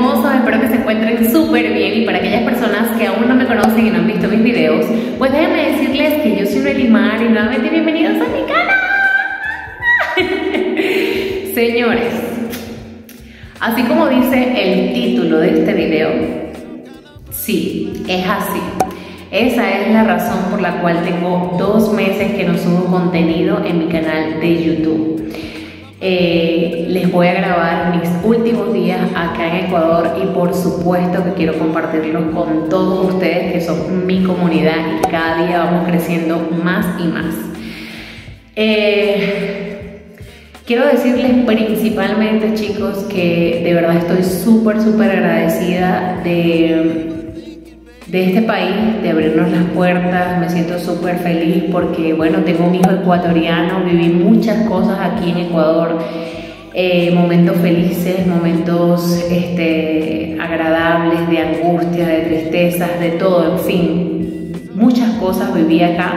hermosos, espero que se encuentren súper bien. Y para aquellas personas que aún no me conocen y no han visto mis videos, pues déjenme decirles que yo soy Nelimar y nuevamente bienvenidos a mi canal. Señores, así como dice el título de este video, sí, es así. Esa es la razón por la cual tengo 2 meses que no subo contenido en mi canal de YouTube. Les voy a grabar mis últimos días acá en Ecuador y por supuesto que quiero compartirlos con todos ustedes que son mi comunidad y cada día vamos creciendo más y más. Quiero decirles principalmente, chicos, que de verdad estoy súper agradecida de este país, de abrirnos las puertas. Me siento súper feliz porque, bueno, tengo un hijo ecuatoriano, viví muchas cosas aquí en Ecuador, momentos felices, momentos agradables, de angustia, de tristezas, de todo, en fin, muchas cosas viví acá.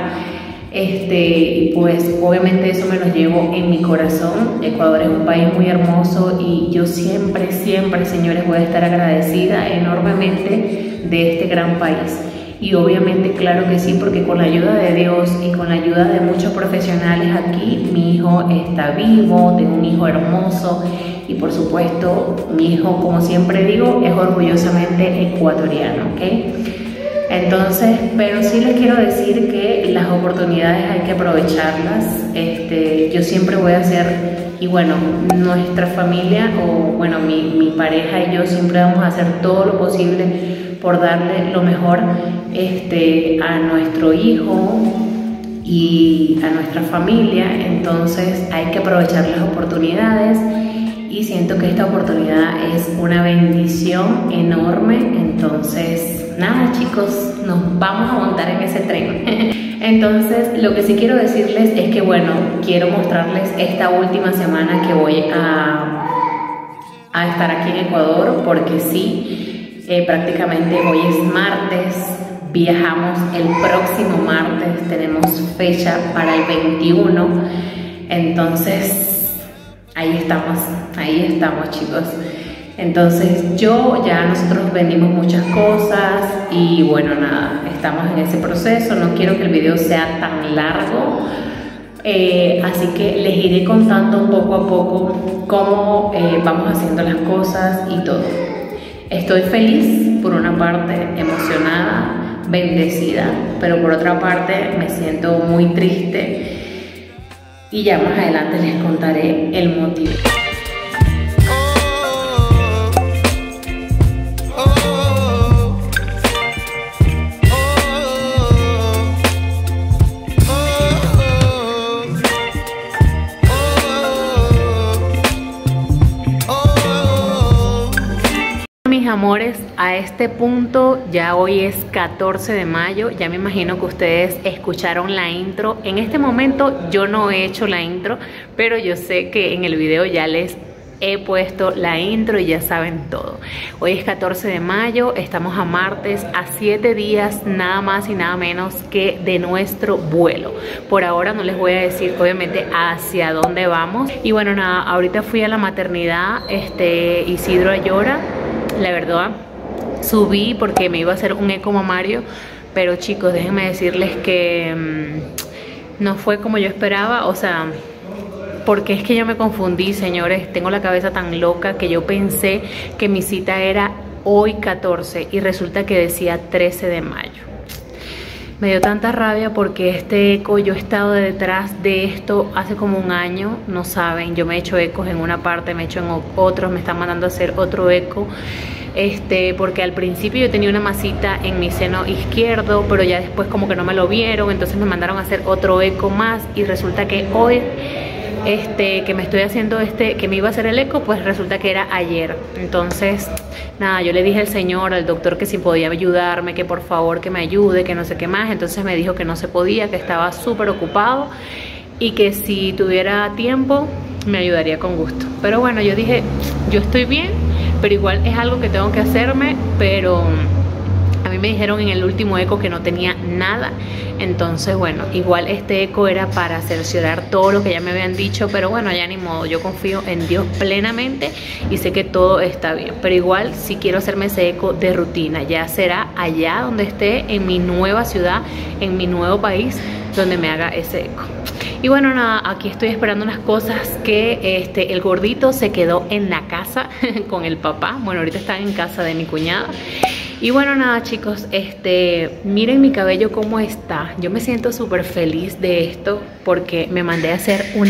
Y pues obviamente eso me lo llevo en mi corazón. Ecuador es un país muy hermoso y yo siempre, señores, voy a estar agradecida enormemente de este gran país. Y obviamente, claro que sí, porque con la ayuda de Dios y con la ayuda de muchos profesionales aquí, mi hijo está vivo, tengo un hijo hermoso y por supuesto mi hijo, como siempre digo, es orgullosamente ecuatoriano, ¿ok? Entonces, pero sí les quiero decir que las oportunidades hay que aprovecharlas. Yo siempre voy a hacer, y bueno, nuestra familia, o bueno, mi pareja y yo siempre vamos a hacer todo lo posible por darle lo mejor a nuestro hijo y a nuestra familia. Entonces hay que aprovechar las oportunidades y siento que esta oportunidad es una bendición enorme. Entonces nada, chicos, nos vamos a montar en ese tren. Entonces lo que sí quiero decirles es que, bueno, quiero mostrarles esta última semana que voy a estar aquí en Ecuador, porque sí, prácticamente hoy es martes, viajamos el próximo martes, tenemos fecha para el 21, entonces ahí estamos, chicos. Entonces nosotros vendimos muchas cosas y bueno, nada, estamos en ese proceso. No quiero que el video sea tan largo, así que les iré contando poco a poco cómo vamos haciendo las cosas y todo. Estoy feliz por una parte, emocionada, bendecida, pero por otra parte me siento muy triste y ya más adelante les contaré el motivo. Mis amores, a este punto ya hoy es 14 de mayo, ya me imagino que ustedes escucharon la intro. En este momento yo no he hecho la intro, pero yo sé que en el video ya les he puesto la intro y ya saben todo. Hoy es 14 de mayo, estamos a martes, a 7 días nada más y nada menos que de nuestro vuelo. Por ahora no les voy a decir obviamente hacia dónde vamos. Y bueno, nada, ahorita fui a la maternidad Isidro Ayora. La verdad, subí porque me iba a hacer un eco mamario, pero chicos, déjenme decirles que no fue como yo esperaba, o sea, porque es que yo me confundí, señores. Tengo la cabeza tan loca que yo pensé que mi cita era hoy 14 y resulta que decía 13 de mayo. Me dio tanta rabia porque este eco, yo he estado detrás de esto hace como un año, no saben, yo me he hecho ecos en una parte, me he hecho en otros, me están mandando a hacer otro eco, porque al principio yo tenía una masita en mi seno izquierdo, pero ya después como que no me lo vieron, entonces me mandaron a hacer otro eco más y resulta que hoy, que me estoy haciendo que me iba a hacer el eco, pues resulta que era ayer. Entonces nada, yo le dije al señor, al doctor, que si podía ayudarme, que por favor que me ayude, que no sé qué más. Entonces me dijo que no se podía, que estaba súper ocupado y que si tuviera tiempo me ayudaría con gusto. Pero bueno, yo dije, yo estoy bien, pero igual es algo que tengo que hacerme, pero a mí mí me dijeron en el último eco que no tenía nada. Entonces bueno, igual este eco era para cerciorar todo lo que ya me habían dicho, pero bueno, ya ni modo, yo confío en Dios plenamente y sé que todo está bien. Pero igual sí quiero hacerme ese eco de rutina, ya será allá donde esté, en mi nueva ciudad, en mi nuevo país, donde me haga ese eco. Y bueno, nada, aquí estoy esperando unas cosas que el gordito se quedó en la casa con el papá. Bueno, ahorita están en casa de mi cuñada. Y bueno, nada, chicos, miren mi cabello cómo está. Yo me siento súper feliz de esto porque me mandé a hacer un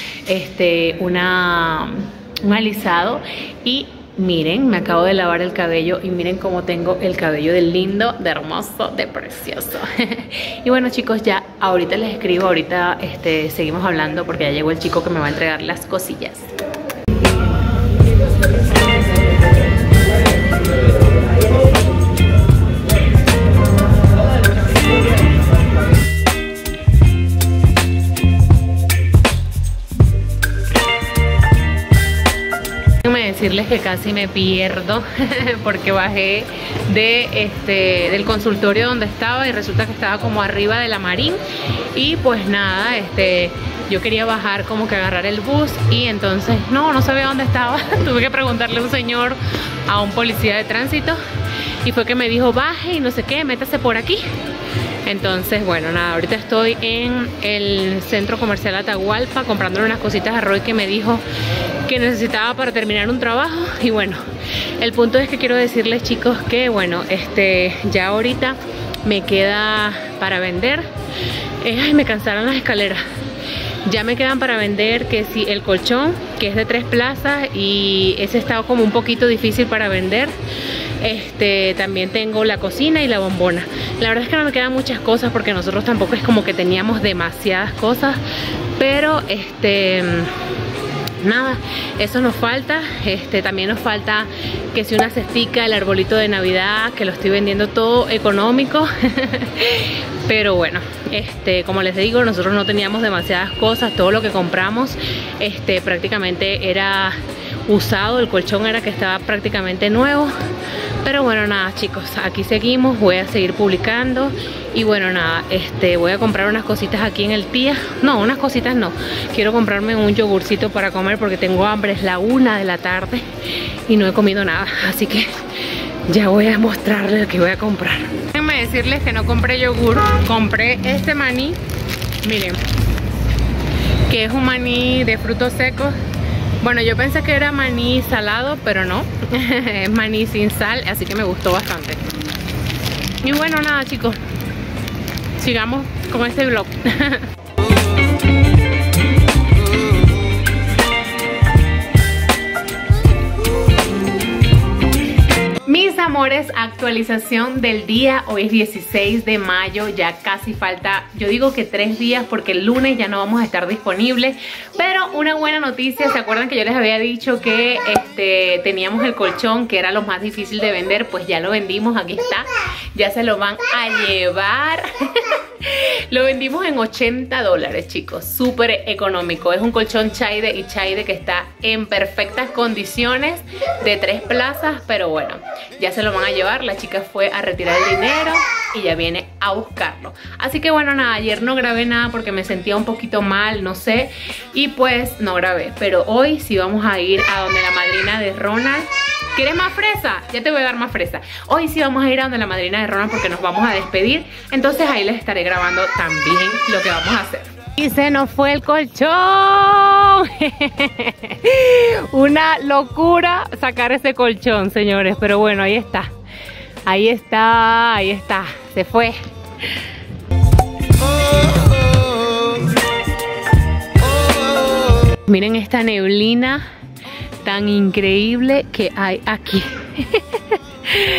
alisado y miren, me acabo de lavar el cabello y miren cómo tengo el cabello de lindo, de hermoso, de precioso. Y bueno, chicos, ya ahorita les escribo, ahorita seguimos hablando porque ya llegó el chico que me va a entregar las cosillas. Decirles que casi me pierdo porque bajé del consultorio donde estaba y resulta que estaba como arriba de la Marín y pues nada, yo quería bajar como que agarrar el bus y entonces no sabía dónde estaba. Tuve que preguntarle a un señor, a un policía de tránsito, y fue que me dijo baje y no sé qué, métase por aquí. Entonces, bueno, nada, ahorita estoy en el centro comercial Atahualpa comprándole unas cositas a Roy que me dijo que necesitaba para terminar un trabajo. Y bueno, el punto es que quiero decirles, chicos, que bueno, ya ahorita me queda para vender. Ay, me cansaron las escaleras. Ya me quedan para vender que sí, el colchón, que es de 3 plazas y ese está como un poquito difícil para vender. También tengo la cocina y la bombona. La verdad es que no me quedan muchas cosas porque nosotros tampoco es como que teníamos demasiadas cosas, pero nada, eso nos falta. También nos falta que si una cestica, el arbolito de Navidad, que lo estoy vendiendo todo económico. Pero bueno, como les digo, nosotros no teníamos demasiadas cosas. Todo lo que compramos prácticamente era usado. El colchón era que estaba prácticamente nuevo. Pero bueno, nada, chicos, aquí seguimos. Voy a seguir publicando. Y bueno, nada, voy a comprar unas cositas aquí en el Tía. No, unas cositas no. Quiero comprarme un yogurcito para comer porque tengo hambre. Es la 1 de la tarde y no he comido nada. Así que ya voy a mostrarles lo que voy a comprar. Déjenme decirles que no compré yogur. Compré este maní. Miren, que es un maní de frutos secos. Bueno, yo pensé que era maní salado, pero no. Es maní sin sal, así que me gustó bastante. Y bueno, nada, chicos, sigamos con este vlog. Mis amores, actualización del día. Hoy es 16 de mayo, ya casi falta, yo digo que 3 días porque el lunes ya no vamos a estar disponibles. Pero una buena noticia, ¿se acuerdan que yo les había dicho que teníamos el colchón que era lo más difícil de vender? Pues ya lo vendimos, aquí está, ya se lo van a llevar. Lo vendimos en $80, chicos, súper económico. Es un colchón Chaide y Chaide que está en perfectas condiciones, de 3 plazas, pero bueno, ya se lo van a llevar. La chica fue a retirar el dinero y ya viene a buscarlo. Así que bueno, nada, ayer no grabé nada porque me sentía un poquito mal, no sé, y pues no grabé. Pero hoy sí vamos a ir a donde la madrina de Ronald. ¿Quieres más fresa? Ya te voy a dar más fresa. Hoy sí vamos a ir a donde la madrina de Ronald porque nos vamos a despedir. Entonces ahí les estaré grabando también lo que vamos a hacer. Y se nos fue el colchón. Una locura sacar ese colchón, señores. Pero bueno, ahí está. Ahí está, ahí está. Se fue. Miren esta neblina tan increíble que hay aquí.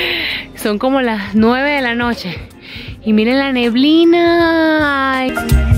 Son como las 9 de la noche y miren la neblina. Ay.